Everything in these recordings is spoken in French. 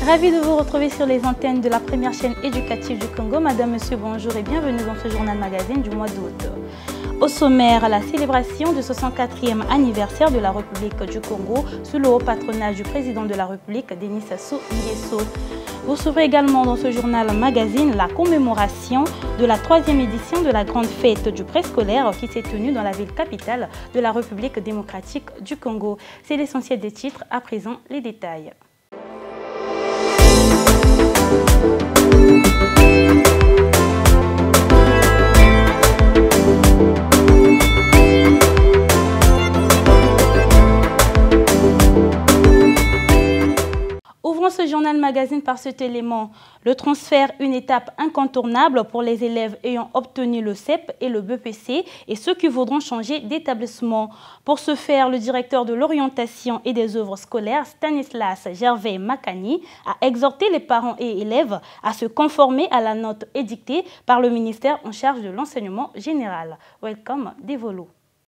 Ravi de vous retrouver sur les antennes de la première chaîne éducative du Congo. Madame, monsieur, bonjour et bienvenue dans ce journal magazine du mois d'août. Au sommaire, la célébration du 64e anniversaire de la République du Congo sous le haut patronage du président de la République, Denis Sassou Nguesso. Vous trouverez également dans ce journal magazine la commémoration de la 3e édition de la grande fête du préscolaire qui s'est tenue dans la ville capitale de la République démocratique du Congo. C'est l'essentiel des titres, à présent les détails. Ouvrons ce journal magazine par cet élément. Le transfert, une étape incontournable pour les élèves ayant obtenu le CEP et le BEPC et ceux qui voudront changer d'établissement. Pour ce faire, le directeur de l'orientation et des œuvres scolaires, Stanislas Gervais Makani, a exhorté les parents et élèves à se conformer à la note édictée par le ministère en charge de l'enseignement général. Welcome, Devolo.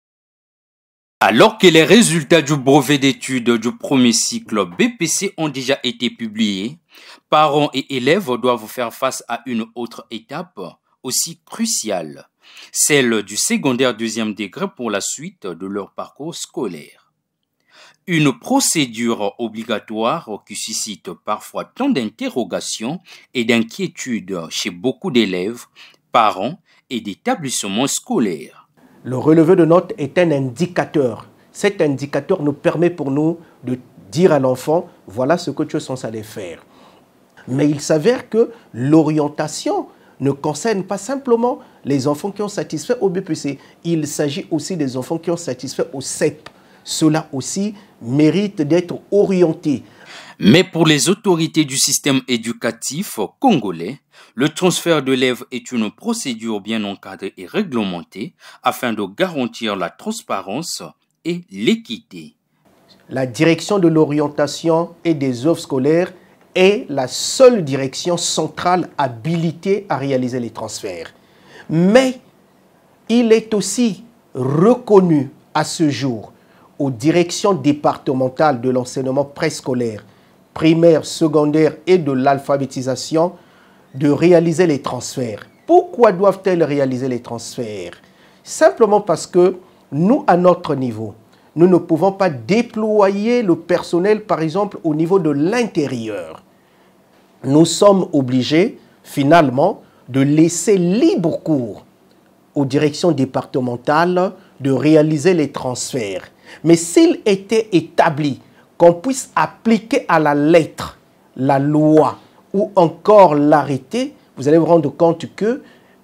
Alors que les résultats du brevet d'études du premier cycle BPC ont déjà été publiés, parents et élèves doivent faire face à une autre étape aussi cruciale, celle du secondaire deuxième degré pour la suite de leur parcours scolaire. Une procédure obligatoire qui suscite parfois tant d'interrogations et d'inquiétudes chez beaucoup d'élèves, parents et d'établissements scolaires. Le relevé de notes est un indicateur. Cet indicateur nous permet pour nous de dire à l'enfant, voilà ce que tu es censé aller faire. Mais il s'avère que l'orientation ne concerne pas simplement les enfants qui ont satisfait au BPC. Il s'agit aussi des enfants qui ont satisfait au CEP. Cela aussi mérite d'être orienté. Mais pour les autorités du système éducatif congolais, le transfert d'élèves est une procédure bien encadrée et réglementée afin de garantir la transparence et l'équité. La direction de l'orientation et des œuvres scolaires est la seule direction centrale habilitée à réaliser les transferts. Mais il est aussi reconnu à ce jour aux directions départementales de l'enseignement préscolaire, primaire, secondaire et de l'alphabétisation de réaliser les transferts. Pourquoi doivent-elles réaliser les transferts? Simplement parce que nous, à notre niveau, nous ne pouvons pas déployer le personnel, par exemple, au niveau de l'intérieur. Nous sommes obligés, finalement, de laisser libre cours aux directions départementales de réaliser les transferts. Mais s'il était établi qu'on puisse appliquer à la lettre la loi ou encore l'arrêté, vous allez vous rendre compte que,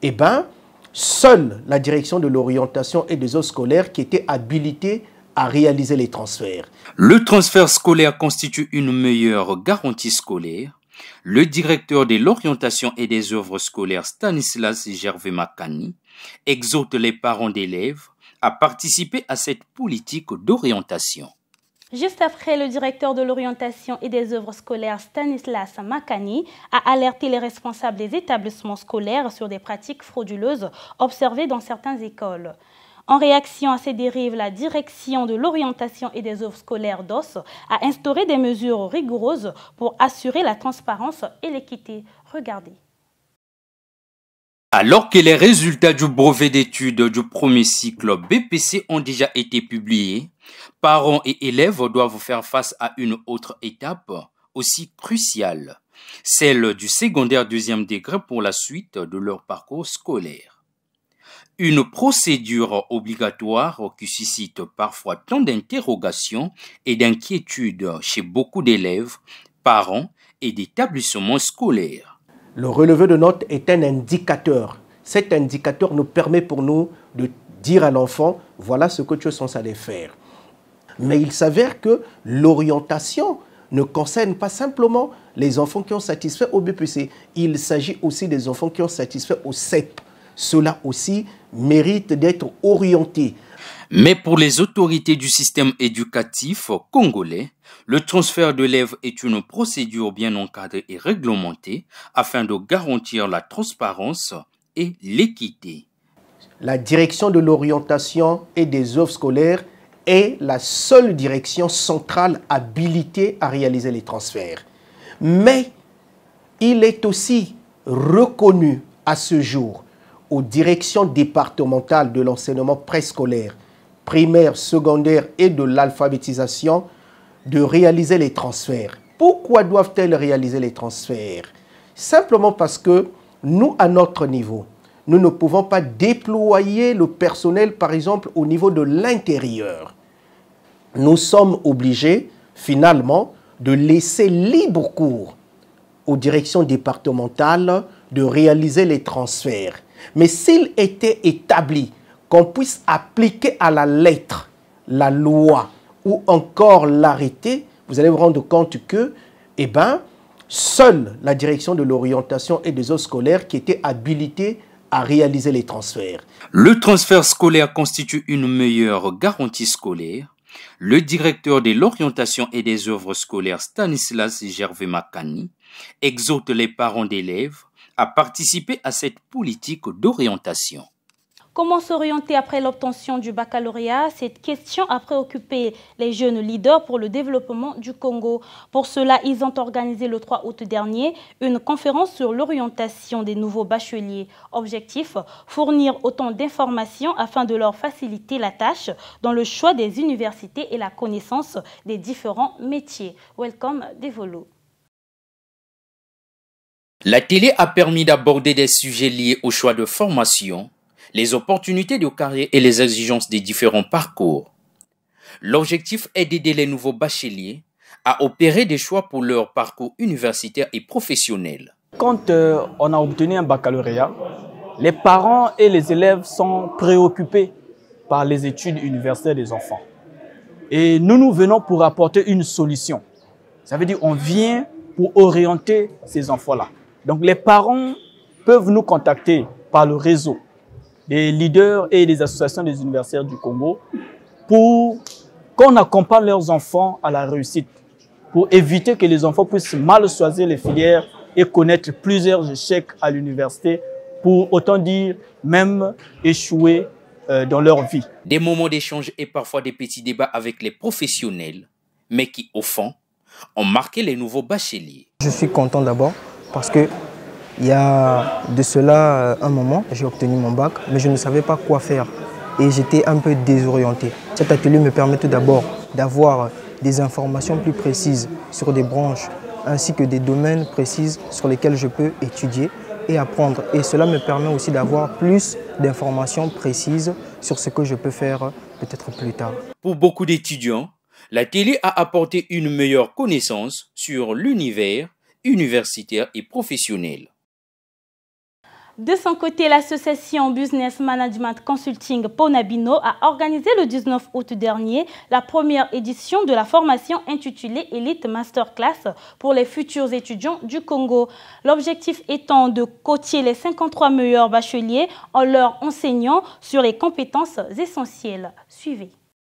seule la direction de l'orientation et des œuvres scolaires qui était habilitée à réaliser les transferts. Le transfert scolaire constitue une meilleure garantie scolaire. Le directeur de l'orientation et des œuvres scolaires, Stanislas Gervais Makani, exhorte les parents d'élèves à participer à cette politique d'orientation. Juste après, le directeur de l'orientation et des œuvres scolaires, Stanislas Makani, a alerté les responsables des établissements scolaires sur des pratiques frauduleuses observées dans certaines écoles. En réaction à ces dérives, la direction de l'orientation et des œuvres scolaires DOS a instauré des mesures rigoureuses pour assurer la transparence et l'équité. Regardez. Alors que les résultats du brevet d'études du premier cycle BPC ont déjà été publiés, parents et élèves doivent faire face à une autre étape aussi cruciale, celle du secondaire deuxième degré pour la suite de leur parcours scolaire. Une procédure obligatoire qui suscite parfois tant d'interrogations et d'inquiétudes chez beaucoup d'élèves, parents et d'établissements scolaires. Le relevé de notes est un indicateur. Cet indicateur nous permet pour nous de dire à l'enfant, voilà ce que tu es censé aller faire. Mais il s'avère que l'orientation ne concerne pas simplement les enfants qui ont satisfait au BPC. Il s'agit aussi des enfants qui ont satisfait au CEP. Cela aussi mérite d'être orienté. Mais pour les autorités du système éducatif congolais, le transfert d'élèves est une procédure bien encadrée et réglementée afin de garantir la transparence et l'équité. La direction de l'orientation et des œuvres scolaires est la seule direction centrale habilitée à réaliser les transferts. Mais il est aussi reconnu à ce jour aux directions départementales de l'enseignement préscolaire, primaire, secondaire et de l'alphabétisation de réaliser les transferts. Pourquoi doivent-elles réaliser les transferts? Simplement parce que nous, à notre niveau, nous ne pouvons pas déployer le personnel, par exemple, au niveau de l'intérieur. Nous sommes obligés, finalement, de laisser libre cours aux directions départementales de réaliser les transferts. Mais s'il était établi qu'on puisse appliquer à la lettre la loi ou encore l'arrêté, vous allez vous rendre compte que, seule la direction de l'orientation et des offres scolaires qui était habilitée à réaliser les transferts. Le transfert scolaire constitue une meilleure garantie scolaire. Le directeur de l'orientation et des œuvres scolaires, Stanislas Gervais Makani, exhorte les parents d'élèves à participer à cette politique d'orientation. Comment s'orienter après l'obtention du baccalauréat? Cette question a préoccupé les jeunes leaders pour le développement du Congo. Pour cela, ils ont organisé le 3 août dernier une conférence sur l'orientation des nouveaux bacheliers. Objectif, fournir autant d'informations afin de leur faciliter la tâche dans le choix des universités et la connaissance des différents métiers. Welcome Devolo. La télé a permis d'aborder des sujets liés au choix de formation, les opportunités de carrière et les exigences des différents parcours. L'objectif est d'aider les nouveaux bacheliers à opérer des choix pour leur parcours universitaire et professionnel. Quand on a obtenu un baccalauréat, les parents et les élèves sont préoccupés par les études universitaires des enfants. Et nous venons pour apporter une solution. Ça veut dire qu'on vient pour orienter ces enfants-là. Donc les parents peuvent nous contacter par le réseau des leaders et des associations des universitaires du Congo pour qu'on accompagne leurs enfants à la réussite, pour éviter que les enfants puissent mal choisir les filières et connaître plusieurs échecs à l'université, pour autant dire même échouer dans leur vie. Des moments d'échange et parfois des petits débats avec les professionnels, mais qui au fond ont marqué les nouveaux bacheliers. Je suis content d'abord parce que il y a de cela un moment, j'ai obtenu mon bac, mais je ne savais pas quoi faire et j'étais un peu désorienté. Cet atelier me permet tout d'abord d'avoir des informations plus précises sur des branches ainsi que des domaines précis sur lesquels je peux étudier et apprendre. Et cela me permet aussi d'avoir plus d'informations précises sur ce que je peux faire peut-être plus tard. Pour beaucoup d'étudiants, la télé a apporté une meilleure connaissance sur l'univers universitaire et professionnel. De son côté, l'association Business Management Consulting Ponabino a organisé le 19 août dernier la première édition de la formation intitulée Elite Masterclass pour les futurs étudiants du Congo. L'objectif étant de coacher les 53 meilleurs bacheliers en leur enseignant sur les compétences essentielles. Suivez.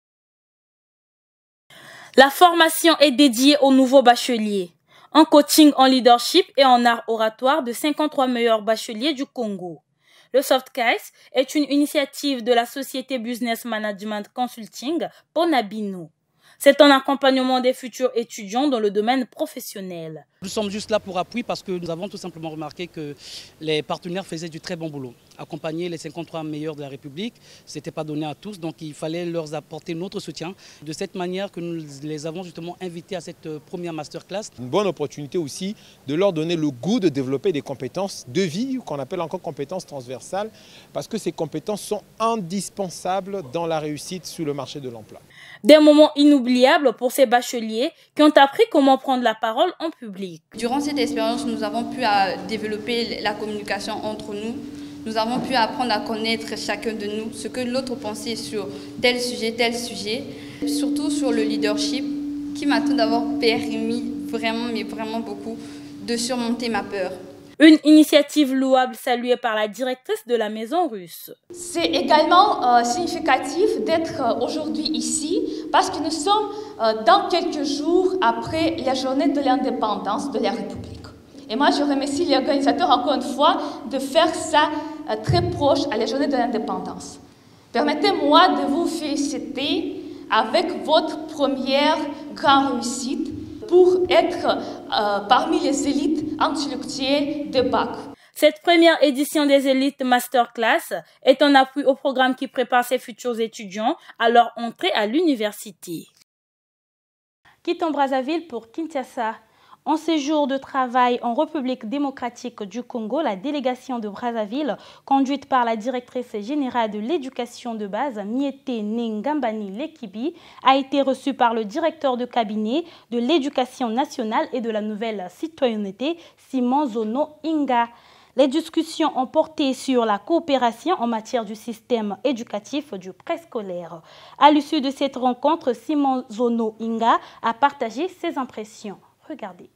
La formation est dédiée aux nouveaux bacheliers. En coaching en leadership et en art oratoire de 53 meilleurs bacheliers du Congo. Le Softcase est une initiative de la société Business Management Consulting Ponabino. C'est un accompagnement des futurs étudiants dans le domaine professionnel. Nous sommes juste là pour appui parce que nous avons tout simplement remarqué que les partenaires faisaient du très bon boulot. Accompagner les 53 meilleurs de la République, ce n'était pas donné à tous, donc il fallait leur apporter notre soutien. De cette manière que nous les avons justement invités à cette première masterclass. Une bonne opportunité aussi de leur donner le goût de développer des compétences de vie, qu'on appelle encore compétences transversales, parce que ces compétences sont indispensables dans la réussite sur le marché de l'emploi. Des moments inoubliables pour ces bacheliers qui ont appris comment prendre la parole en public. Durant cette expérience, nous avons pu développer la communication entre nous. Nous avons pu apprendre à connaître chacun de nous, ce que l'autre pensait sur tel sujet, surtout sur le leadership, qui m'a tout d'abord permis vraiment beaucoup de surmonter ma peur. Une initiative louable saluée par la directrice de la Maison Russe. C'est également significatif d'être aujourd'hui ici parce que nous sommes dans quelques jours après la journée de l'indépendance de la République. Et moi, je remercie les organisateurs encore une fois de faire ça très proche à la journée de l'indépendance. Permettez-moi de vous féliciter avec votre première grande réussite pour être parmi les élites intellectuelles de bac. Cette première édition des élites Masterclass est un appui au programme qui prépare ses futurs étudiants à leur entrée à l'université. Quittons Brazzaville pour Kinshasa. En séjour de travail en République démocratique du Congo, la délégation de Brazzaville, conduite par la directrice générale de l'éducation de base, Miete Ngambani Lekibi, a été reçue par le directeur de cabinet de l'éducation nationale et de la nouvelle citoyenneté, Simon Zono Inga. Les discussions ont porté sur la coopération en matière du système éducatif du préscolaire. À l'issue de cette rencontre, Simon Zono Inga a partagé ses impressions. Regardez.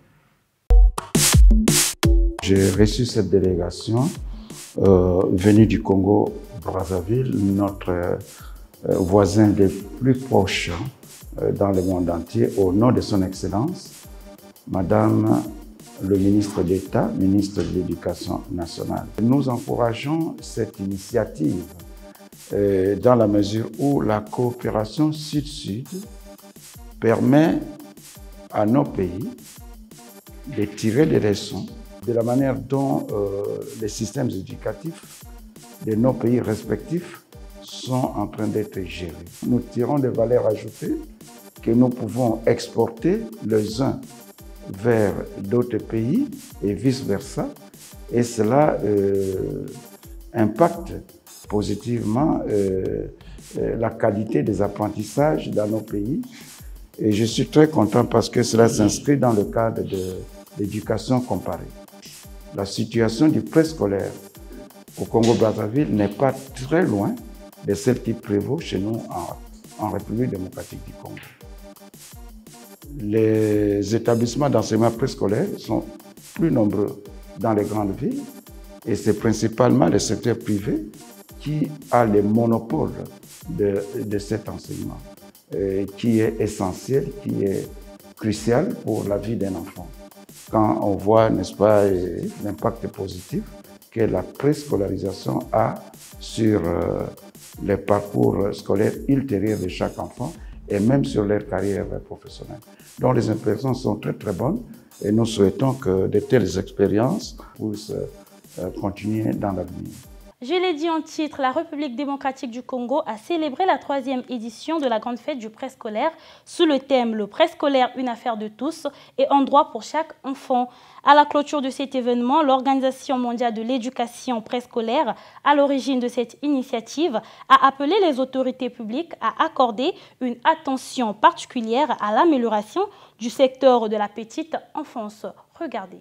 J'ai reçu cette délégation venue du Congo-Brazzaville, notre voisin le plus proche dans le monde entier, au nom de son Excellence, Madame le ministre d'État, ministre de l'Éducation nationale. Nous encourageons cette initiative dans la mesure où la coopération sud-sud permet à nos pays de tirer des leçons de la manière dont les systèmes éducatifs de nos pays respectifs sont en train d'être gérés. Nous tirons des valeurs ajoutées que nous pouvons exporter les uns vers d'autres pays et vice-versa. Et cela impacte positivement la qualité des apprentissages dans nos pays. Et je suis très content parce que cela s'inscrit dans le cadre de l'éducation comparée. La situation du préscolaire au Congo-Brazzaville n'est pas très loin de celle qui prévaut chez nous en République démocratique du Congo. Les établissements d'enseignement préscolaire sont plus nombreux dans les grandes villes et c'est principalement le secteur privé qui a le monopole de cet enseignement, qui est essentiel, qui est crucial pour la vie d'un enfant. Quand on voit, n'est-ce pas, l'impact positif que la préscolarisation a sur les parcours scolaires ultérieurs de chaque enfant et même sur leur carrière professionnelle. Donc les impressions sont très très bonnes et nous souhaitons que de telles expériences puissent continuer dans l'avenir. Je l'ai dit en titre, la République démocratique du Congo a célébré la 3e édition de la grande fête du préscolaire sous le thème « Le préscolaire, une affaire de tous et un droit pour chaque enfant ». À la clôture de cet événement, l'Organisation mondiale de l'éducation préscolaire, à l'origine de cette initiative, a appelé les autorités publiques à accorder une attention particulière à l'amélioration du secteur de la petite enfance. Regardez.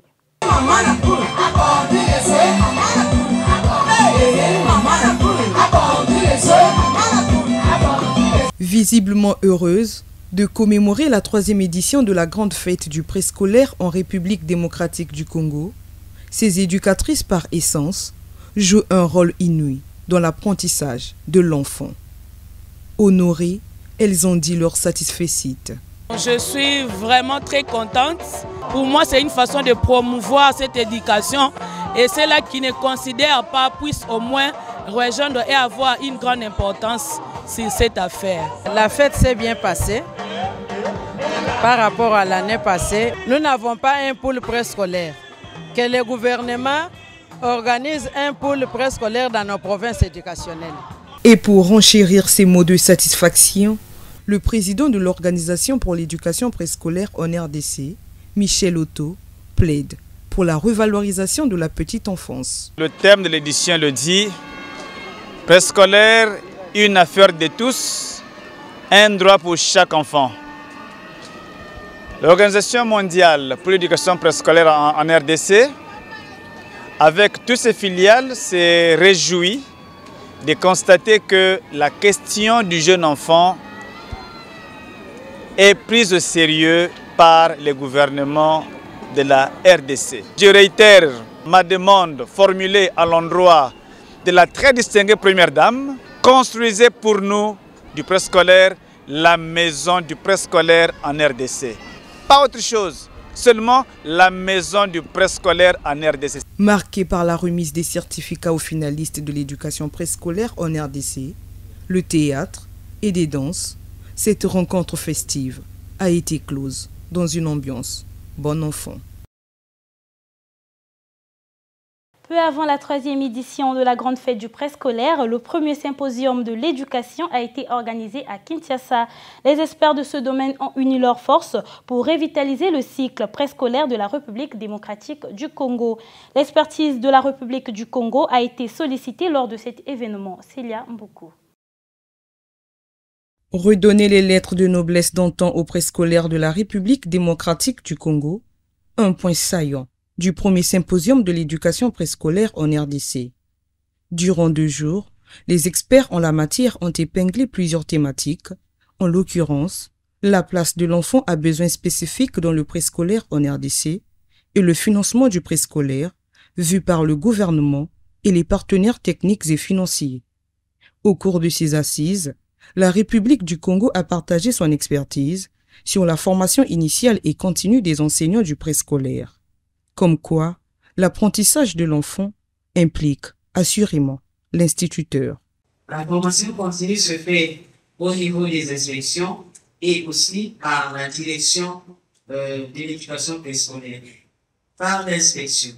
Visiblement heureuse de commémorer la 3e édition de la grande fête du préscolaire en République démocratique du Congo, ces éducatrices par essence jouent un rôle inouï dans l'apprentissage de l'enfant. Honorées, elles ont dit leur satisfecit. Je suis vraiment très contente. Pour moi, c'est une façon de promouvoir cette éducation et ceux-là qui ne considèrent pas puissent au moins rejoindre et avoir une grande importance sur cette affaire. La fête s'est bien passée par rapport à l'année passée. Nous n'avons pas un pôle préscolaire. Que le gouvernement organise un pôle préscolaire dans nos provinces éducationnelles. Et pour renchérir ces mots de satisfaction, le président de l'Organisation pour l'éducation préscolaire en RDC, Michel Otto, plaide pour la revalorisation de la petite enfance. Le thème de l'édition le dit, préscolaire, une affaire de tous, un droit pour chaque enfant. L'Organisation mondiale pour l'éducation préscolaire en RDC, avec toutes ses filiales, s'est réjouie de constater que la question du jeune enfant est prise au sérieux par le gouvernement de la RDC. Je réitère ma demande formulée à l'endroit de la très distinguée Première Dame. Construisez pour nous du préscolaire la maison du préscolaire en RDC. Pas autre chose, seulement la maison du préscolaire en RDC. Marquée par la remise des certificats aux finalistes de l'éducation préscolaire en RDC, le théâtre et des danses, cette rencontre festive a été close. dans une ambiance bon enfant. Peu avant la 3e édition de la grande fête du préscolaire, le premier symposium de l'éducation a été organisé à Kinshasa. Les experts de ce domaine ont uni leurs forces pour revitaliser le cycle préscolaire de la République démocratique du Congo. L'expertise de la République du Congo a été sollicitée lors de cet événement. Célia Mboukou. Redonner les lettres de noblesse d'antan au préscolaire de la République démocratique du Congo, un point saillant du premier symposium de l'éducation préscolaire en RDC. Durant 2 jours, les experts en la matière ont épinglé plusieurs thématiques, en l'occurrence, la place de l'enfant à besoins spécifiques dans le préscolaire en RDC et le financement du préscolaire, vu par le gouvernement et les partenaires techniques et financiers. Au cours de ces assises, la République du Congo a partagé son expertise sur la formation initiale et continue des enseignants du préscolaire. Comme quoi, l'apprentissage de l'enfant implique assurément l'instituteur. La formation continue se fait au niveau des inspections et aussi par la direction de l'éducation préscolaire. Par l'inspection,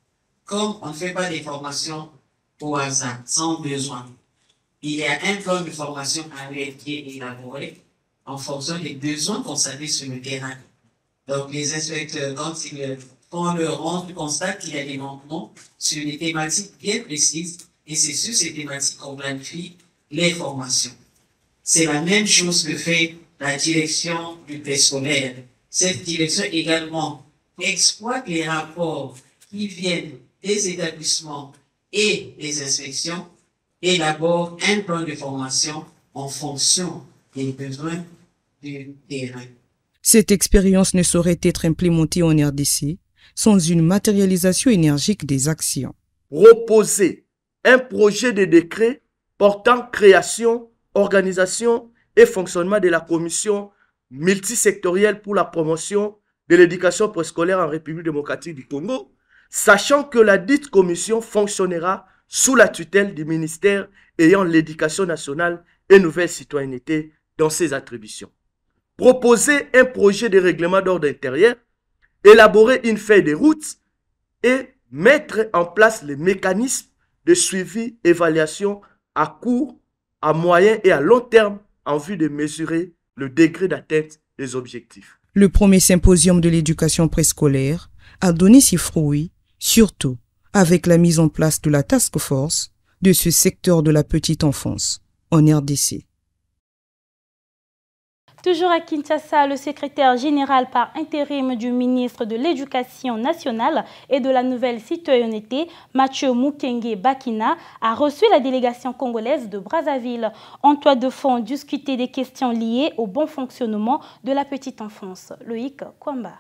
comme on ne fait pas des formations au hasard, sans besoin, il y a un plan de formation annuel qui est élaboré en fonction des besoins constatés sur le terrain. Donc les inspecteurs, quand ils font leur rang, constatent qu'il y a des manquements sur des thématiques bien précises et c'est sur ces thématiques qu'on planifie les formations. C'est la même chose que fait la direction du préscolaire. Cette direction également exploite les rapports qui viennent des établissements et des inspections, élabore un plan de formation en fonction des besoins du terrain. Cette expérience ne saurait être implémentée en RDC sans une matérialisation énergique des actions. Proposer un projet de décret portant création, organisation et fonctionnement de la commission multisectorielle pour la promotion de l'éducation préscolaire en République démocratique du Congo, sachant que la dite commission fonctionnera sous la tutelle du ministère ayant l'éducation nationale et nouvelle citoyenneté dans ses attributions. Proposer un projet de règlement d'ordre intérieur, élaborer une feuille de route et mettre en place les mécanismes de suivi, évaluation à court, à moyen et à long terme en vue de mesurer le degré d'atteinte des objectifs. Le premier symposium de l'éducation préscolaire a donné ses fruits, surtout avec la mise en place de la task force de ce secteur de la petite enfance en RDC. Toujours à Kinshasa, le secrétaire général par intérim du ministre de l'Éducation nationale et de la nouvelle citoyenneté, Mathieu Mukenge Bakina, a reçu la délégation congolaise de Brazzaville. En toile de fond, discuter des questions liées au bon fonctionnement de la petite enfance. Loïc Kwamba.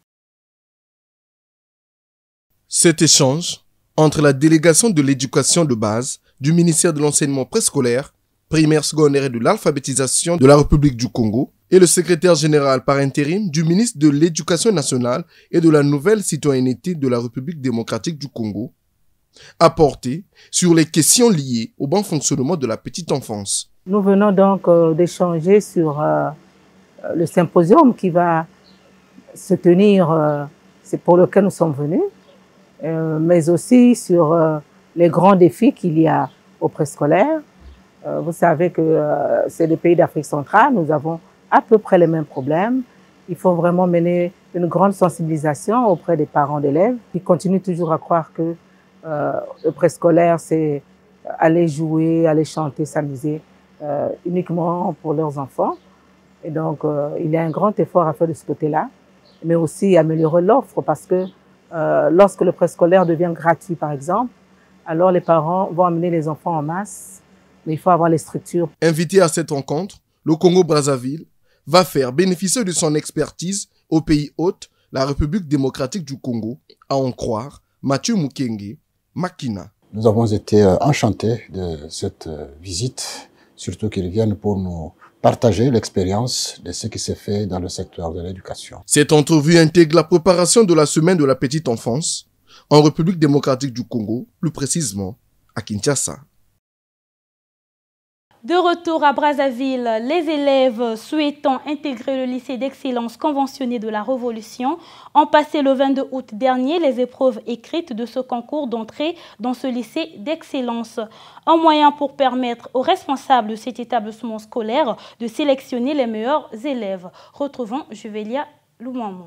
Cet échange entre la délégation de l'éducation de base du ministère de l'enseignement préscolaire, primaire, secondaire et de l'alphabétisation de la République du Congo et le secrétaire général par intérim du ministre de l'Éducation nationale et de la nouvelle citoyenneté de la République démocratique du Congo a porté sur les questions liées au bon fonctionnement de la petite enfance. Nous venons donc d'échanger sur le symposium qui va se tenir, c'est pour lequel nous sommes venus, mais aussi sur les grands défis qu'il y a au préscolaire. Vous savez que c'est les pays d'Afrique centrale, nous avons à peu près les mêmes problèmes. Il faut vraiment mener une grande sensibilisation auprès des parents d'élèves qui continuent toujours à croire que le préscolaire, c'est aller jouer, aller chanter, s'amuser uniquement pour leurs enfants. Et donc, il y a un grand effort à faire de ce côté-là, mais aussi améliorer l'offre parce que lorsque le préscolaire devient gratuit, par exemple, alors les parents vont amener les enfants en masse. Mais il faut avoir les structures. Invité à cette rencontre, le Congo-Brazzaville va faire bénéficier de son expertise au pays hôte, la République démocratique du Congo, à en croire Mathieu Mukenge Bakina. Nous avons été enchantés de cette visite, surtout qu'ils viennent pour nous partager l'expérience de ce qui s'est fait dans le secteur de l'éducation. Cette entrevue intègre la préparation de la semaine de la petite enfance en République démocratique du Congo, plus précisément à Kinshasa. De retour à Brazzaville, les élèves souhaitant intégrer le lycée d'excellence conventionné de la Révolution ont passé le 22 août dernier les épreuves écrites de ce concours d'entrée dans ce lycée d'excellence. Un moyen pour permettre aux responsables de cet établissement scolaire de sélectionner les meilleurs élèves. Retrouvons Juvelia Loumamou.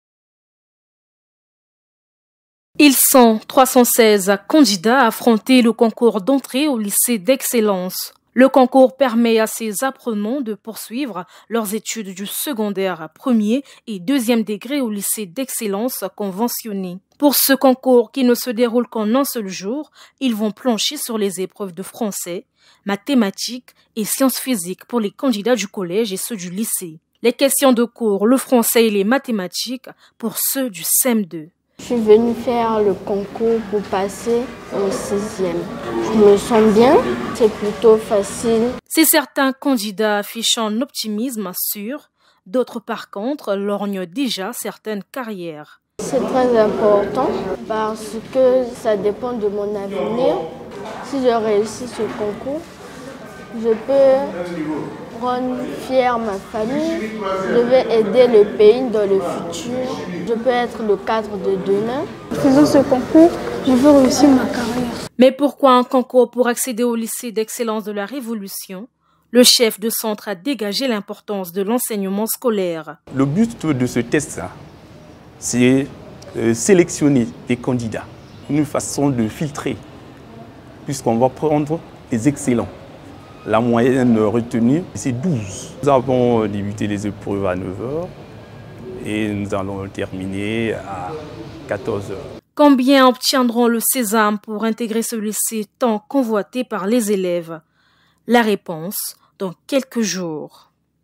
Ils sont 316 candidats à affronter le concours d'entrée au lycée d'excellence. Le concours permet à ces apprenants de poursuivre leurs études du secondaire premier et deuxième degré au lycée d'excellence conventionné. Pour ce concours qui ne se déroule qu'en un seul jour, ils vont plancher sur les épreuves de français, mathématiques et sciences physiques pour les candidats du collège et ceux du lycée. Les questions de cours, le français et les mathématiques pour ceux du CM2. Je suis venue faire le concours pour passer au 6e. Je me sens bien, c'est plutôt facile. Si certains candidats affichent un optimisme sûr, d'autres par contre lorgnent déjà certaines carrières. C'est très important parce que ça dépend de mon avenir. Si je réussis ce concours, je peux rendre fière ma famille, je vais aider le pays dans le futur, je peux être le cadre de demain. En faisant ce concours, je veux réussir ma carrière. Mais pourquoi un concours pour accéder au lycée d'excellence de la Révolution? Le chef de centre a dégagé l'importance de l'enseignement scolaire. Le but de ce test, c'est sélectionner des candidats, une façon de filtrer, puisqu'on va prendre les excellents. La moyenne retenue, c'est 12. Nous avons débuté les épreuves à 9h et nous allons terminer à 14h. Combien obtiendront le sésame pour intégrer ce lycée tant convoité par les élèves? La réponse dans quelques jours.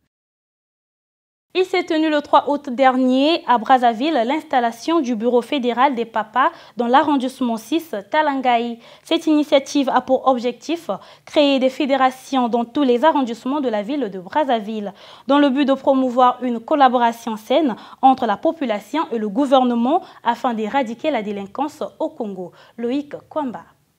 Il s'est tenu le 3 août dernier à Brazzaville l'installation du bureau fédéral des papas dans l'arrondissement 6 Talangaï. Cette initiative a pour objectif créer des fédérations dans tous les arrondissements de la ville de Brazzaville, dans le but de promouvoir une collaboration saine entre la population et le gouvernement afin d'éradiquer la délinquance au Congo. Loïc Kwamba.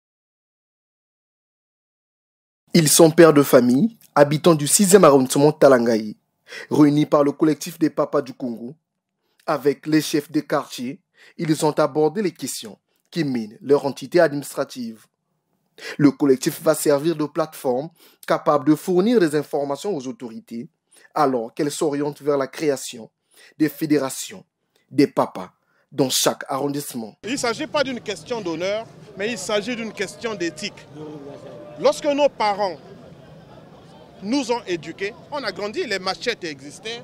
Ils sont pères de famille, habitants du 6e arrondissement Talangaï. Réunis par le collectif des papas du Congo, avec les chefs des quartiers, ils ont abordé les questions qui minent leur entité administrative. Le collectif va servir de plateforme capable de fournir des informations aux autorités alors qu'elles s'orientent vers la création des fédérations des papas dans chaque arrondissement. Il ne s'agit pas d'une question d'honneur, mais il s'agit d'une question d'éthique. Lorsque nos parents nous ont éduqués, on a grandi, les machettes existaient,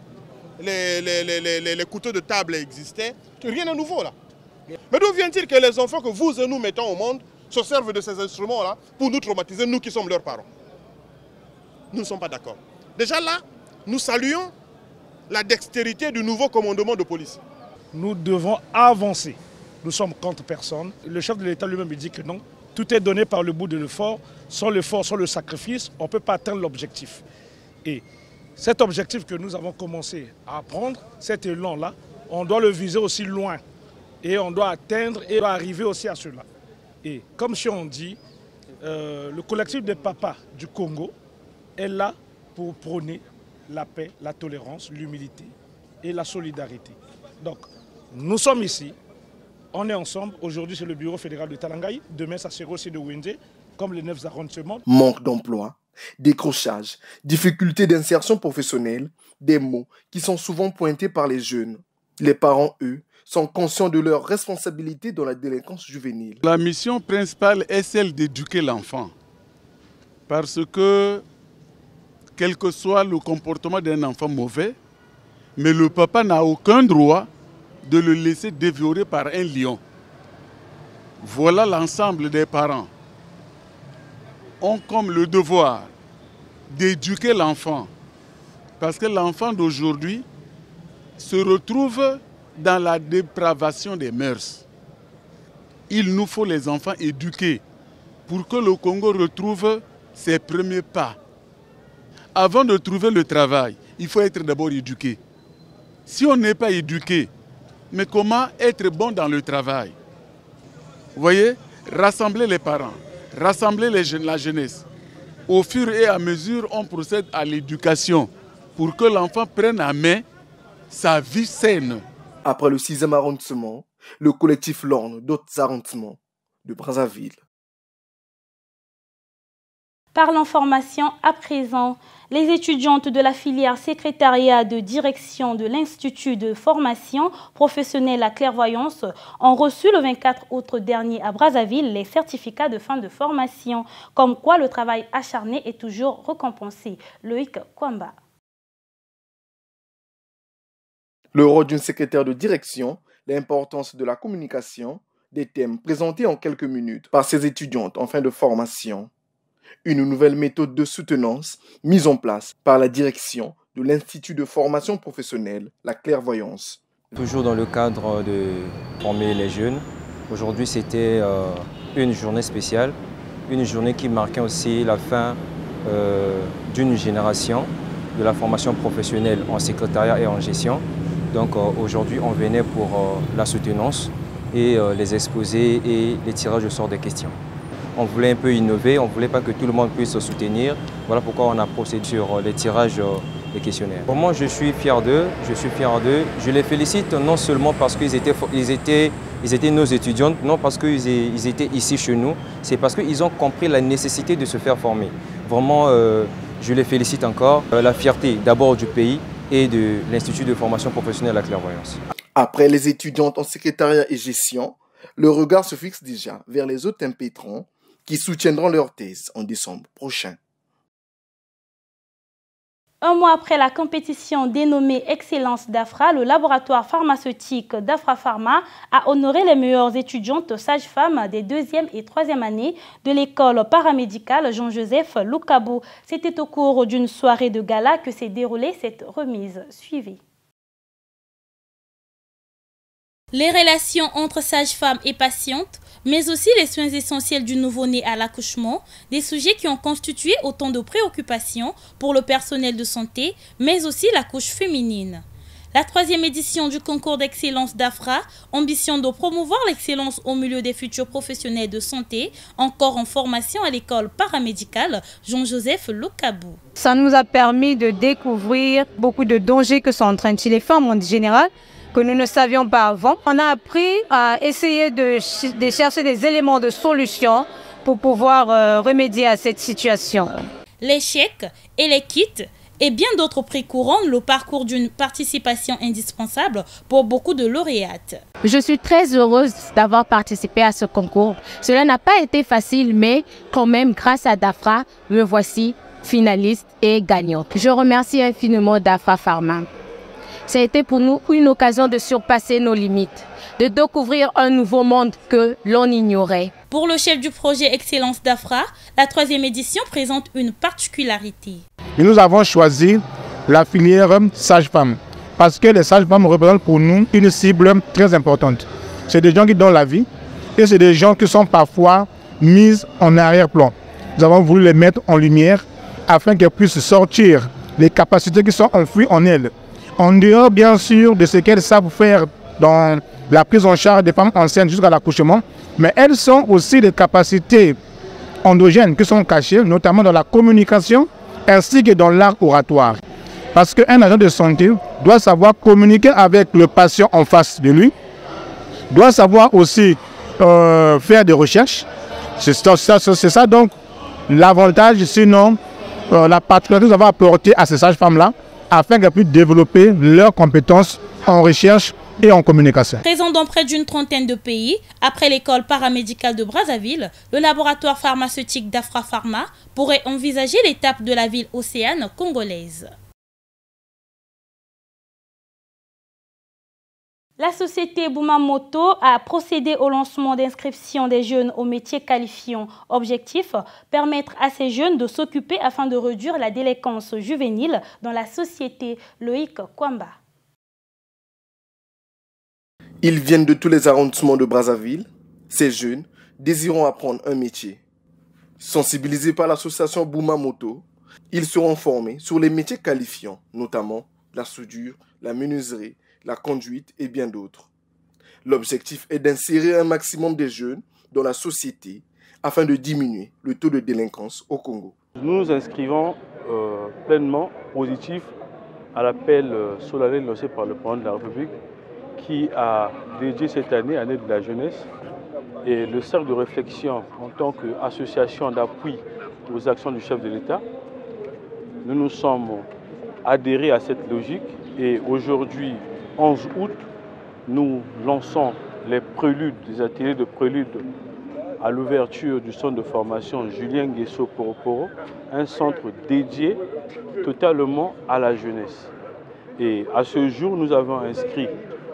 les couteaux de table existaient, rien de nouveau là. Mais d'où vient-il que les enfants que vous et nous mettons au monde se servent de ces instruments-là pour nous traumatiser, nous qui sommes leurs parents? Nous ne sommes pas d'accord. Déjà là, nous saluons la dextérité du nouveau commandement de police. Nous devons avancer. Nous sommes contre personne. Le chef de l'État lui-même dit que non. Tout est donné par le bout de l'effort. Sans l'effort, sans le sacrifice, on ne peut pas atteindre l'objectif. Et cet objectif que nous avons commencé à prendre, cet élan-là, on doit le viser aussi loin. Et on doit atteindre et arriver aussi à cela. Et comme si on dit, le collectif des papas du Congo est là pour prôner la paix, la tolérance, l'humilité et la solidarité. Donc, nous sommes ici. On est ensemble. Aujourd'hui, c'est le bureau fédéral de Talangaï. Demain, ça sera aussi de Wendé, comme les 9 arrondissements. Manque d'emploi, décrochage, difficultés d'insertion professionnelle, des mots qui sont souvent pointés par les jeunes. Les parents, eux, sont conscients de leur responsabilité dans la délinquance juvénile. La mission principale est celle d'éduquer l'enfant. Parce que, quel que soit le comportement d'un enfant mauvais, mais le papa n'a aucun droit de le laisser dévorer par un lion. Voilà l'ensemble des parents ont comme le devoir d'éduquer l'enfant. Parce que l'enfant d'aujourd'hui se retrouve dans la dépravation des mœurs. Il nous faut les enfants éduqués pour que le Congo retrouve ses premiers pas. Avant de trouver le travail, il faut être d'abord éduqué. Si on n'est pas éduqué, mais comment être bon dans le travail? Vous voyez, rassembler les parents, rassembler la jeunesse au fur et à mesure, on procède à l'éducation pour que l'enfant prenne en main sa vie saine. Après le 6e arrondissement, le collectif lorne d'autres arrondissements de Brazzaville. Parlons formation à présent. Les étudiantes de la filière secrétariat de direction de l'Institut de formation professionnelle à clairvoyance ont reçu le 24 août dernier à Brazzaville les certificats de fin de formation, comme quoi le travail acharné est toujours récompensé. Loïc Kwamba. Le rôle d'une secrétaire de direction, l'importance de la communication, des thèmes présentés en quelques minutes par ces étudiantes en fin de formation. Une nouvelle méthode de soutenance mise en place par la direction de l'Institut de formation professionnelle, la clairvoyance. Toujours dans le cadre de former les jeunes, aujourd'hui c'était une journée spéciale, une journée qui marquait aussi la fin d'une génération de la formation professionnelle en secrétariat et en gestion. Donc aujourd'hui on venait pour la soutenance et les exposés et les tirages au sort des questions. On voulait un peu innover, on ne voulait pas que tout le monde puisse se soutenir. Voilà pourquoi on a procédé sur les tirages des questionnaires. Pour moi, je suis fier d'eux. Je les félicite non seulement parce qu'ils étaient nos étudiants, non parce qu'ils étaient ici chez nous, c'est parce qu'ils ont compris la nécessité de se faire former. Vraiment, je les félicite encore. La fierté d'abord du pays et de l'Institut de formation professionnelle à la clairvoyance. Après les étudiantes en secrétariat et gestion, le regard se fixe déjà vers les autres impétrants qui soutiendront leur thèse en décembre prochain. Un mois après la compétition dénommée Excellence d'Afra, le laboratoire pharmaceutique d'Afra Pharma a honoré les meilleures étudiantes sages-femmes des 2e et 3e années de l'école paramédicale Jean-Joseph Loukabou. C'était au cours d'une soirée de gala que s'est déroulée cette remise. Suivez. Les relations entre sages-femmes et patientes, mais aussi les soins essentiels du nouveau-né à l'accouchement, des sujets qui ont constitué autant de préoccupations pour le personnel de santé, mais aussi la couche féminine. La 3e édition du concours d'excellence d'Afra ambitionne de promouvoir l'excellence au milieu des futurs professionnels de santé, encore en formation à l'école paramédicale Jean-Joseph Loukabou. Ça nous a permis de découvrir beaucoup de dangers que sont en train de chez les femmes en général, que nous ne savions pas avant. On a appris à essayer de chercher des éléments de solution pour pouvoir remédier à cette situation. Les chèques et les kits et bien d'autres prix couronnent le parcours d'une participation indispensable pour beaucoup de lauréates. Je suis très heureuse d'avoir participé à ce concours. Cela n'a pas été facile, mais quand même, grâce à DAFRA, me voici finaliste et gagnante. Je remercie infiniment DAFRA Pharma. Ça a été pour nous une occasion de surpasser nos limites, de découvrir un nouveau monde que l'on ignorait. Pour le chef du projet Excellence d'Afra, la 3e édition présente une particularité. Et nous avons choisi la filière sage-femme parce que les sages-femmes représentent pour nous une cible très importante. C'est des gens qui donnent la vie et c'est des gens qui sont parfois mis en arrière-plan. Nous avons voulu les mettre en lumière afin qu'elles puissent sortir les capacités qui sont enfouies en elles. En dehors, bien sûr, de ce qu'elles savent faire dans la prise en charge des femmes enceintes jusqu'à l'accouchement, mais elles sont aussi des capacités endogènes qui sont cachées, notamment dans la communication ainsi que dans l'art oratoire. Parce qu'un agent de santé doit savoir communiquer avec le patient en face de lui, doit savoir aussi faire des recherches. C'est ça donc l'avantage, sinon la particularité que nous avons apportée à ces sages-femmes-là, afin qu'elles puissent développer leurs compétences en recherche et en communication. Présent dans près d'une trentaine de pays, après l'école paramédicale de Brazzaville, le laboratoire pharmaceutique d'Afra Pharma pourrait envisager l'étape de la ville océane congolaise. La société Bumamoto a procédé au lancement d'inscription des jeunes aux métiers qualifiants. Objectif, permettre à ces jeunes de s'occuper afin de réduire la délinquance juvénile dans la société. Loïc Kwamba. Ils viennent de tous les arrondissements de Brazzaville. Ces jeunes désirant apprendre un métier. Sensibilisés par l'association Bumamoto, ils seront formés sur les métiers qualifiants, notamment la soudure, la menuiserie, la conduite et bien d'autres. L'objectif est d'insérer un maximum de jeunes dans la société afin de diminuer le taux de délinquance au Congo. Nous nous inscrivons pleinement positif à l'appel solennel lancé par le président de la République qui a dédié cette année, année de la jeunesse, et le cercle de réflexion en tant qu'association d'appui aux actions du chef de l'État. Nous nous sommes adhérés à cette logique et aujourd'hui, 11 août, nous lançons les préludes, des ateliers de préludes à l'ouverture du centre de formation Julien Nguesso Poroporo, un centre dédié totalement à la jeunesse. Et à ce jour, nous avons inscrit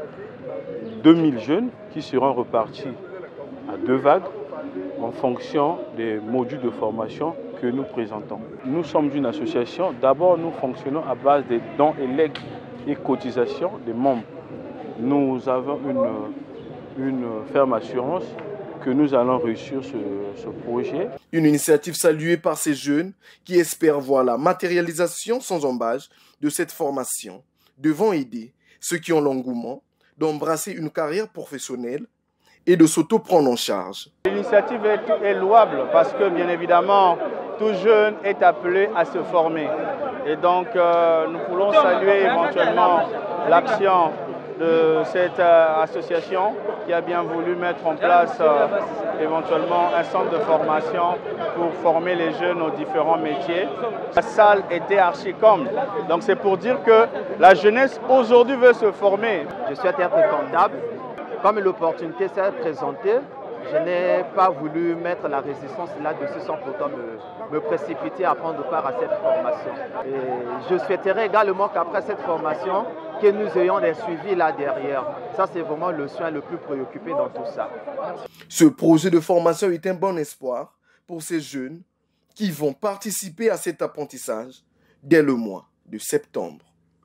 2000 jeunes qui seront repartis à 2 vagues en fonction des modules de formation que nous présentons. Nous sommes une association. D'abord, nous fonctionnons à base des dons et legs et cotisations des membres. Nous avons une ferme assurance que nous allons réussir ce projet. Une initiative saluée par ces jeunes qui espèrent voir la matérialisation sans embâche de cette formation, devant aider ceux qui ont l'engouement d'embrasser une carrière professionnelle et de s'auto-prendre en charge. L'initiative est louable parce que bien évidemment, tout jeune est appelé à se former. Et donc nous voulons saluer éventuellement l'action de cette association qui a bien voulu mettre en place éventuellement un centre de formation pour former les jeunes aux différents métiers. La salle était archi-comble. Donc c'est pour dire que la jeunesse aujourd'hui veut se former. Je souhaite être comptable. Comme l'opportunité s'est présentée, je n'ai pas voulu mettre la résistance là-dessus sans pourtant me précipiter à prendre part à cette formation. Et je souhaiterais également qu'après cette formation, que nous ayons des suivis là derrière. Ça, c'est vraiment le soin le plus préoccupé dans tout ça. Ce projet de formation est un bon espoir pour ces jeunes qui vont participer à cet apprentissage dès le mois de septembre.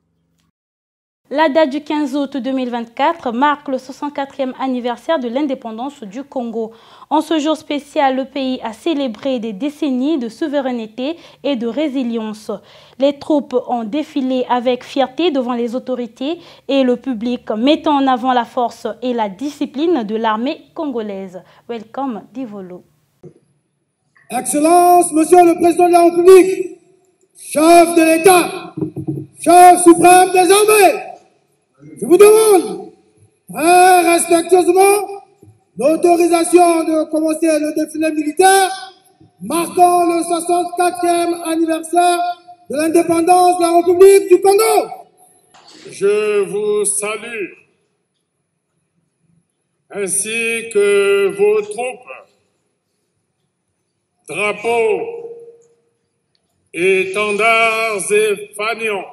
La date du 15 août 2024 marque le 64e anniversaire de l'indépendance du Congo. En ce jour spécial, le pays a célébré des décennies de souveraineté et de résilience. Les troupes ont défilé avec fierté devant les autorités et le public, mettant en avant la force et la discipline de l'armée congolaise. Welcome, Divolo. Excellence, Monsieur le Président de la République, chef de l'État, chef suprême des armées, je vous demande très respectueusement l'autorisation de commencer le défilé militaire marquant le 64e anniversaire de l'indépendance de la République du Congo. Je vous salue, ainsi que vos troupes, drapeaux, étendards et fanions,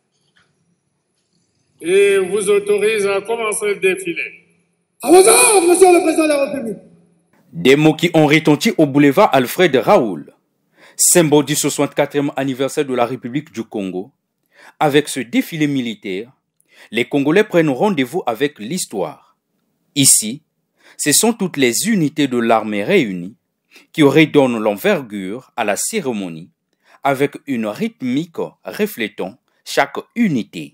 et vous autorise à commencer le défilé. À vos ordres, Monsieur le Président de la République. Des mots qui ont retenti au boulevard Alfred Raoul, symbole du 64e anniversaire de la République du Congo. Avec ce défilé militaire, les Congolais prennent rendez-vous avec l'histoire. Ici, ce sont toutes les unités de l'armée réunies qui redonnent l'envergure à la cérémonie avec une rythmique reflétant chaque unité.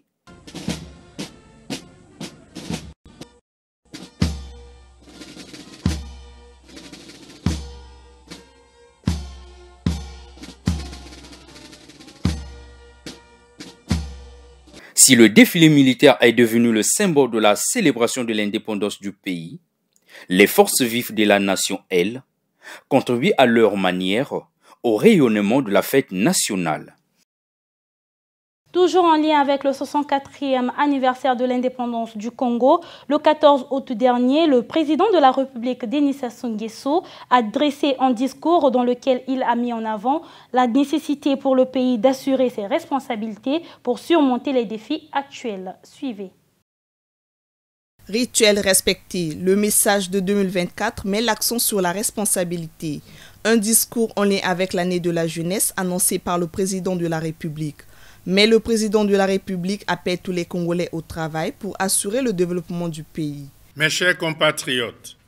Si le défilé militaire est devenu le symbole de la célébration de l'indépendance du pays, les forces vives de la nation, elles, contribuent à leur manière au rayonnement de la fête nationale. Toujours en lien avec le 64e anniversaire de l'indépendance du Congo, le 14 août dernier, le président de la République, Denis Sassou Nguesso, a dressé un discours dans lequel il a mis en avant la nécessité pour le pays d'assurer ses responsabilités pour surmonter les défis actuels. Suivez. Rituel respecté, le message de 2024 met l'accent sur la responsabilité. Un discours en lien avec l'année de la jeunesse annoncé par le président de la République. Mais le président de la République appelle tous les Congolais au travail pour assurer le développement du pays. Mes chers compatriotes,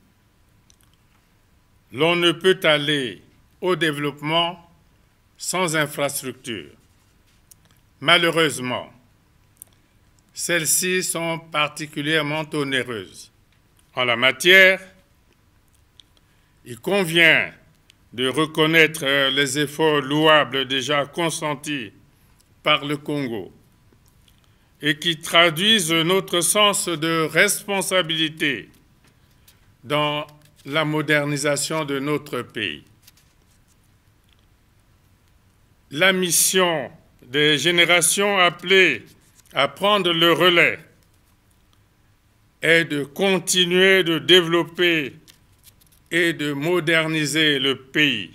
l'on ne peut aller au développement sans infrastructure. Malheureusement, celles-ci sont particulièrement onéreuses. En la matière, il convient de reconnaître les efforts louables déjà consentis par le Congo et qui traduisent notre sens de responsabilité dans la modernisation de notre pays. La mission des générations appelées à prendre le relais est de continuer de développer et de moderniser le pays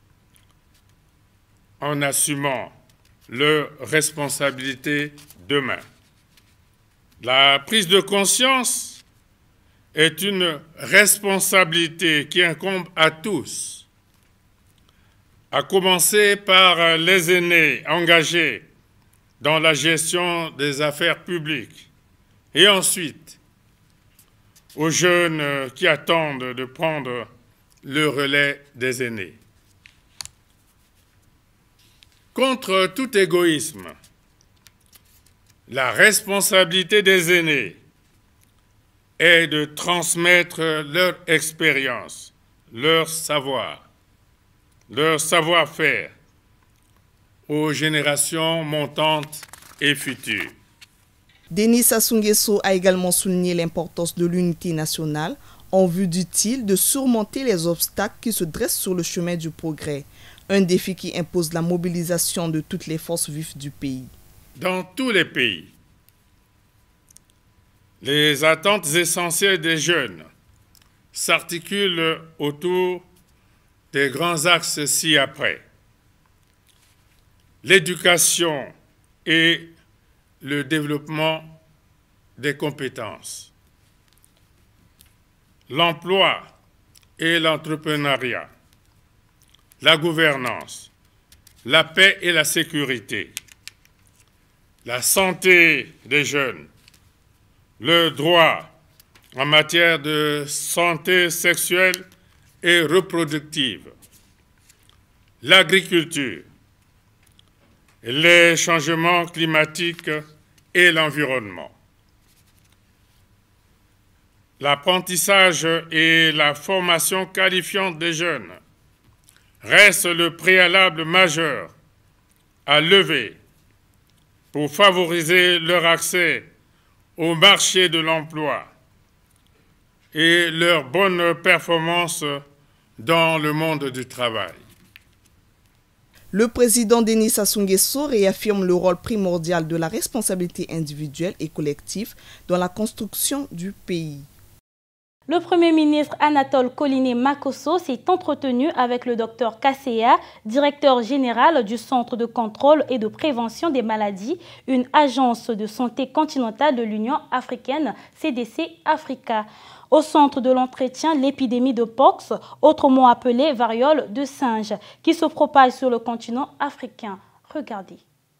en assumant leurs responsabilités demain. La prise de conscience est une responsabilité qui incombe à tous, à commencer par les aînés engagés dans la gestion des affaires publiques et ensuite aux jeunes qui attendent de prendre le relais des aînés. Contre tout égoïsme, la responsabilité des aînés est de transmettre leur expérience, leur savoir-faire aux générations montantes et futures. Denis Sassou Nguesso a également souligné l'importance de l'unité nationale en vue, dit-il, de surmonter les obstacles qui se dressent sur le chemin du progrès. Un défi qui impose la mobilisation de toutes les forces vives du pays. Dans tous les pays, les attentes essentielles des jeunes s'articulent autour des grands axes ci-après. L'éducation et le développement des compétences, l'emploi et l'entrepreneuriat, la gouvernance, la paix et la sécurité, la santé des jeunes, le droit en matière de santé sexuelle et reproductive, l'agriculture, les changements climatiques et l'environnement. L'apprentissage et la formation qualifiante des jeunes restent le préalable majeur à lever pour favoriser leur accès au marché de l'emploi et leur bonne performance dans le monde du travail. Le président Denis Sassou Nguesso réaffirme le rôle primordial de la responsabilité individuelle et collective dans la construction du pays. Le Premier ministre Anatole Koliné Makosso s'est entretenu avec le Dr Kasseya, directeur général du Centre de contrôle et de prévention des maladies, une agence de santé continentale de l'Union africaine, CDC Africa. Au centre de l'entretien, l'épidémie de pox, autrement appelée variole de singe, qui se propage sur le continent africain. Regardez.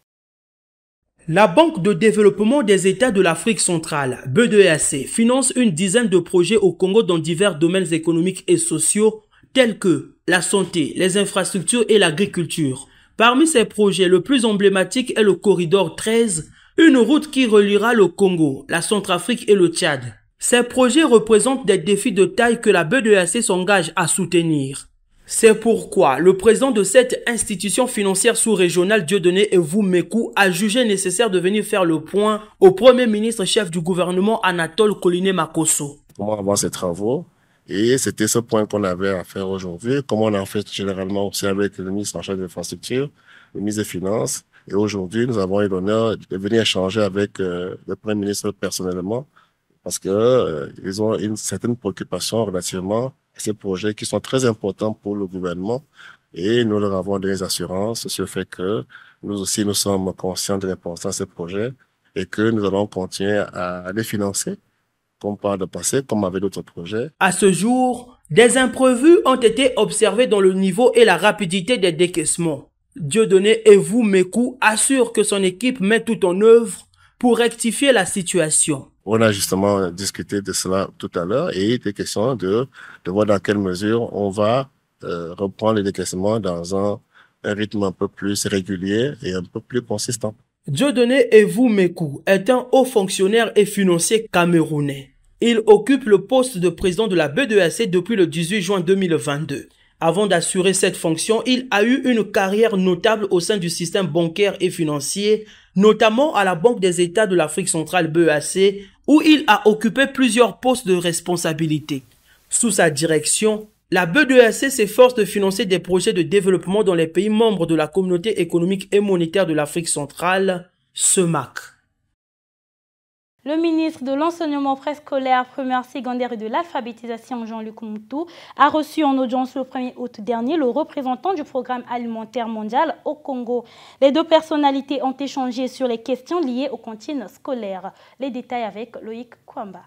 La Banque de développement des États de l'Afrique centrale, BEDEAC, finance une dizaine de projets au Congo dans divers domaines économiques et sociaux tels que la santé, les infrastructures et l'agriculture. Parmi ces projets, le plus emblématique est le corridor 13, une route qui reliera le Congo, la Centrafrique et le Tchad. Ces projets représentent des défis de taille que la BEDEAC s'engage à soutenir. C'est pourquoi le président de cette institution financière sous-régionale, Dieudonné Evou Mekou, a jugé nécessaire de venir faire le point au Premier ministre chef du gouvernement Anatole Koliné Makosso. Comment avoir ces travaux? Et c'était ce point qu'on avait à faire aujourd'hui, comme on a fait généralement aussi avec le ministre en charge de l'infrastructure, le ministre des Finances. Et aujourd'hui, nous avons eu l'honneur de venir échanger avec le Premier ministre personnellement, parce que ils ont une certaine préoccupation relativement à ces projets qui sont très importants pour le gouvernement, et nous leur avons des assurances sur le fait que nous aussi nous sommes conscients de l'importance de ces projets et que nous allons continuer à les financer comme par le passé, comme avec d'autres projets. À ce jour, des imprévus ont été observés dans le niveau et la rapidité des décaissements. Dieudonné Evou Mekou assure que son équipe met tout en œuvre pour rectifier la situation. On a justement discuté de cela tout à l'heure et il était question de voir dans quelle mesure on va reprendre les décaissements dans un rythme un peu plus régulier et un peu plus consistant. Dieudonné Evou Mekou est un haut fonctionnaire et financier camerounais. Il occupe le poste de président de la BEDEAC depuis le 18 juin 2022. Avant d'assurer cette fonction, il a eu une carrière notable au sein du système bancaire et financier, notamment à la Banque des États de l'Afrique centrale BEAC, où il a occupé plusieurs postes de responsabilité. Sous sa direction, la BEAC s'efforce de financer des projets de développement dans les pays membres de la Communauté économique et monétaire de l'Afrique centrale, CEMAC. Le ministre de l'enseignement préscolaire, primaire, secondaire et de l'alphabétisation, Jean-Luc Moutou, a reçu en audience le 1er août dernier le représentant du programme alimentaire mondial au Congo. Les deux personnalités ont échangé sur les questions liées aux cantines scolaires. Les détails avec Loïc Kwamba.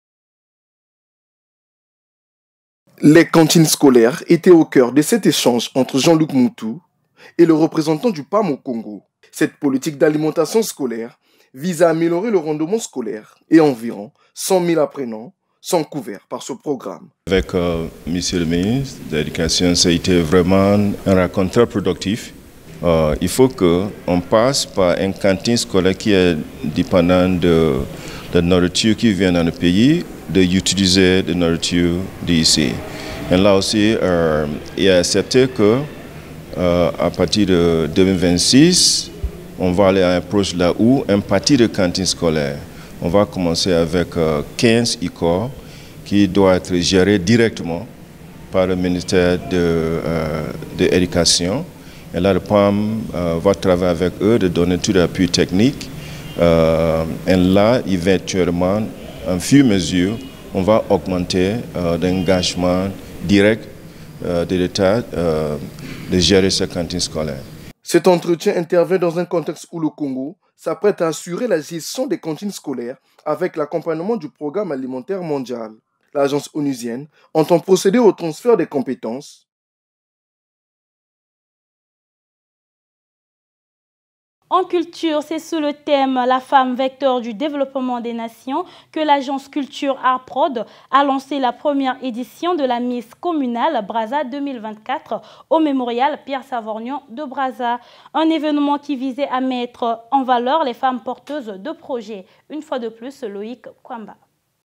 Les cantines scolaires étaient au cœur de cet échange entre Jean-Luc Moutou et le représentant du PAM au Congo. Cette politique d'alimentation scolaire vise à améliorer le rendement scolaire et environ 100 000 apprenants sont couverts par ce programme. Avec Monsieur le ministre de l'Éducation, ça a été vraiment un rencontre très productif. Il faut qu'on passe par une cantine scolaire qui est dépendante de la nourriture qui vient dans le pays, d'utiliser de nourriture d'ici. Et là aussi, il est accepté que à partir de 2026, on va aller à un proche là où un parti de cantine scolaire. On va commencer avec 15 ICOR qui doivent être gérés directement par le ministère de l'Éducation. Et là, le PAM va travailler avec eux de donner tout l'appui technique. Et là, éventuellement, en fur et à mesure, on va augmenter l'engagement direct de l'État de gérer ces cantines scolaires. Cet entretien intervient dans un contexte où le Congo s'apprête à assurer la gestion des cantines scolaires avec l'accompagnement du programme alimentaire mondial. L'agence onusienne entend procéder au transfert des compétences. En culture, c'est sous le thème « La femme vecteur du développement des nations » que l'agence Culture Art Prod a lancé la première édition de la Miss communale Brazza 2024 au mémorial Pierre Savorgnan de Brazza. Un événement qui visait à mettre en valeur les femmes porteuses de projets. Une fois de plus, Loïc Kwamba.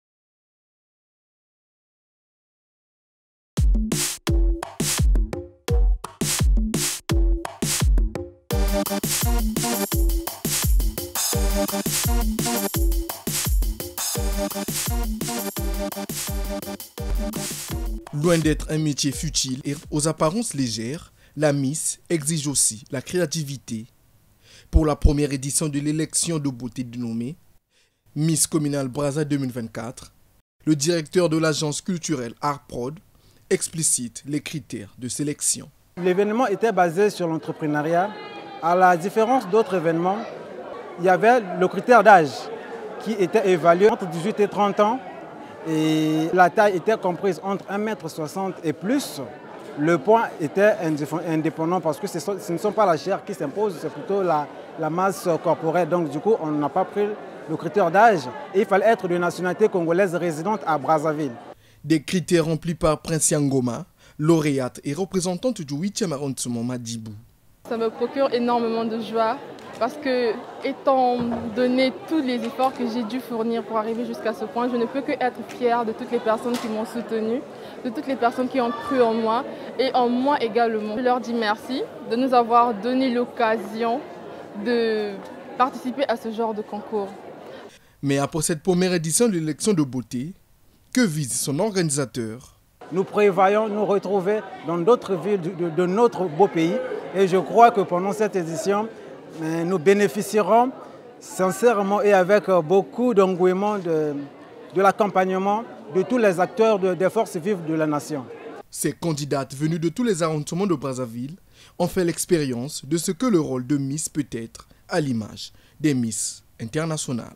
Loin d'être un métier futile et aux apparences légères, la Miss exige aussi la créativité. Pour la première édition de l'élection de beauté dénommée Miss Communale Brazza 2024, le directeur de l'agence culturelle Art Prod explicite les critères de sélection. L'événement était basé sur l'entrepreneuriat. À la différence d'autres événements, il y avait le critère d'âge qui était évalué entre 18 et 30 ans et la taille était comprise entre 1,60 m et plus. Le poids était indépendant parce que ce ne sont pas la chair qui s'impose, c'est plutôt la masse corporelle. Donc du coup, on n'a pas pris le critère d'âge et il fallait être de nationalité congolaise résidente à Brazzaville. Des critères remplis par Prince Yangoma, lauréate et représentante du 8e arrondissement Madibou. Ça me procure énormément de joie parce que, étant donné tous les efforts que j'ai dû fournir pour arriver jusqu'à ce point, je ne peux que être fière de toutes les personnes qui m'ont soutenue, de toutes les personnes qui ont cru en moi et en moi également. Je leur dis merci de nous avoir donné l'occasion de participer à ce genre de concours. Mais après cette première édition de l'élection de beauté, que vise son organisateur? Nous prévoyons nous retrouver dans d'autres villes de notre beau pays. Et je crois que pendant cette édition, nous bénéficierons sincèrement et avec beaucoup d'engouement de l'accompagnement de tous les acteurs des forces vives de la nation. Ces candidates venues de tous les arrondissements de Brazzaville ont fait l'expérience de ce que le rôle de Miss peut être à l'image des Miss internationales.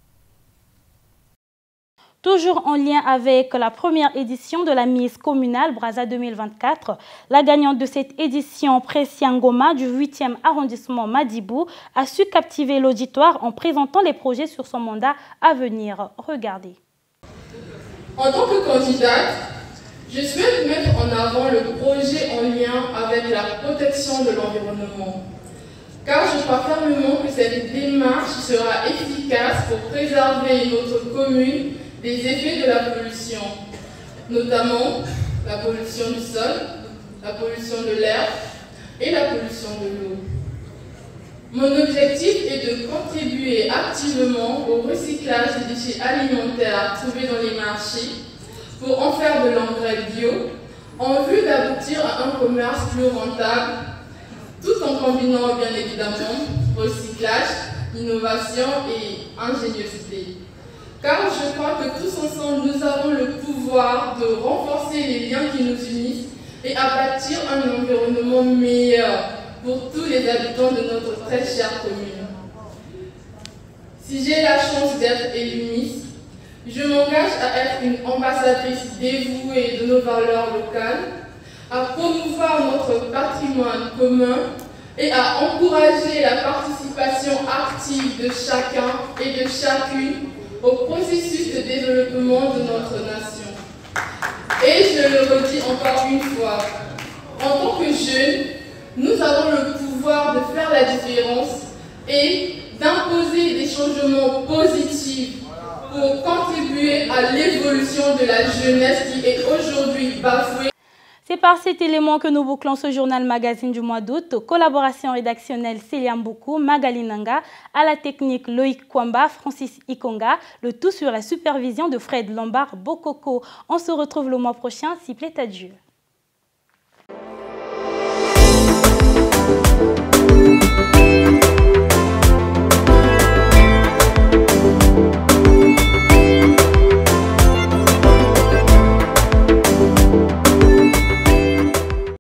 Toujours en lien avec la première édition de la Miss communale Brazza 2024, la gagnante de cette édition, Prince Yangoma du 8e arrondissement Madibou, a su captiver l'auditoire en présentant les projets sur son mandat à venir. Regardez. En tant que candidate, je souhaite mettre en avant le projet en lien avec la protection de l'environnement. Car je crois fermement que cette démarche sera efficace pour préserver notre commune des effets de la pollution, notamment la pollution du sol, la pollution de l'air et la pollution de l'eau. Mon objectif est de contribuer activement au recyclage des déchets alimentaires trouvés dans les marchés pour en faire de l'engrais bio en vue d'aboutir à un commerce plus rentable tout en combinant bien évidemment recyclage, innovation et ingéniosité. Car je crois que tous ensemble nous avons le pouvoir de renforcer les liens qui nous unissent et à bâtir un environnement meilleur pour tous les habitants de notre très chère commune. Si j'ai la chance d'être élue Miss, je m'engage à être une ambassadrice dévouée de nos valeurs locales, à promouvoir notre patrimoine commun et à encourager la participation active de chacun et de chacune au processus de développement de notre nation. Et je le redis encore une fois, en tant que jeunes, nous avons le pouvoir de faire la différence et d'imposer des changements positifs pour contribuer à l'évolution de la jeunesse qui est aujourd'hui bafouée. C'est par cet élément que nous bouclons ce journal magazine du mois d'août. Collaboration rédactionnelle Célia Mboukou, Magali Nanga, à la technique Loïc Kwamba, Francis Ikonga, le tout sur la supervision de Fred Lombard Bokoko. On se retrouve le mois prochain, s'il plaît à Dieu.